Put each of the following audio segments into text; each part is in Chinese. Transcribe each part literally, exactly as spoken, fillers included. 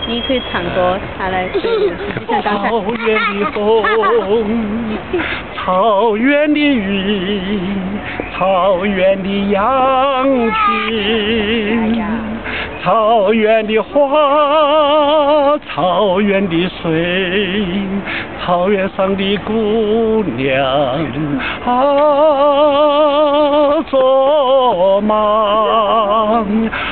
你可以唱歌，他来可以，就像刚才。 草原的风，草原的云，草原的羊群，草原的花，草原的水，草原上的姑娘啊，做马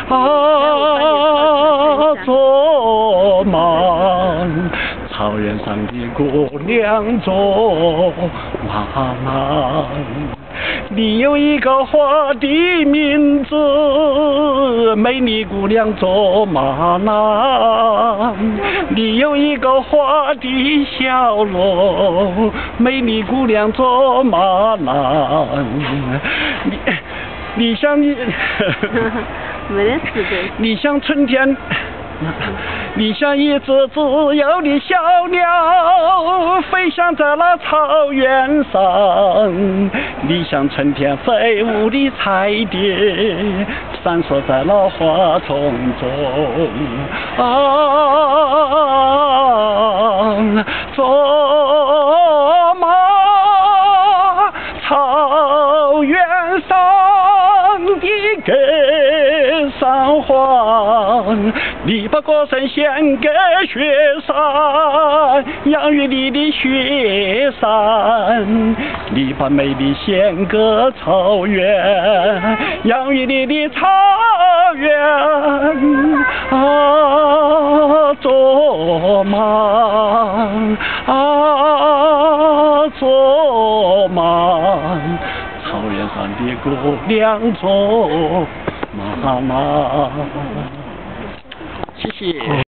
啊，做马，草原上的姑娘做妈妈。你有一个花的名字，美丽姑娘做妈妈。你有一个花的笑容，美丽姑娘做妈妈。你你像你没得事的。 你像春天。你像一只自由的小鸟，飞翔在那草原上；你像春天飞舞的彩蝶，闪烁在那花丛中。啊，做马，草原上的格桑花，你把歌声献给雪山，养育你的雪山；你把美丽献给草原，养育你的草原。啊，做马啊，做马，草原上的姑娘做妈妈。谢谢。